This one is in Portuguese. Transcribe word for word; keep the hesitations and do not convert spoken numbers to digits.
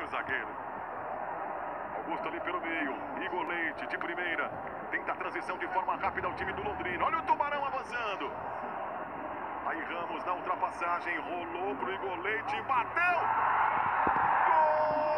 o zagueiro. Augusto ali pelo meio. Igor Leite de primeira. Tenta a transição de forma rápida ao time do Londrina. Olha o Tubarão avançando. Aí Ramos na ultrapassagem. Rolou pro Igor Leite. Bateu. Gol!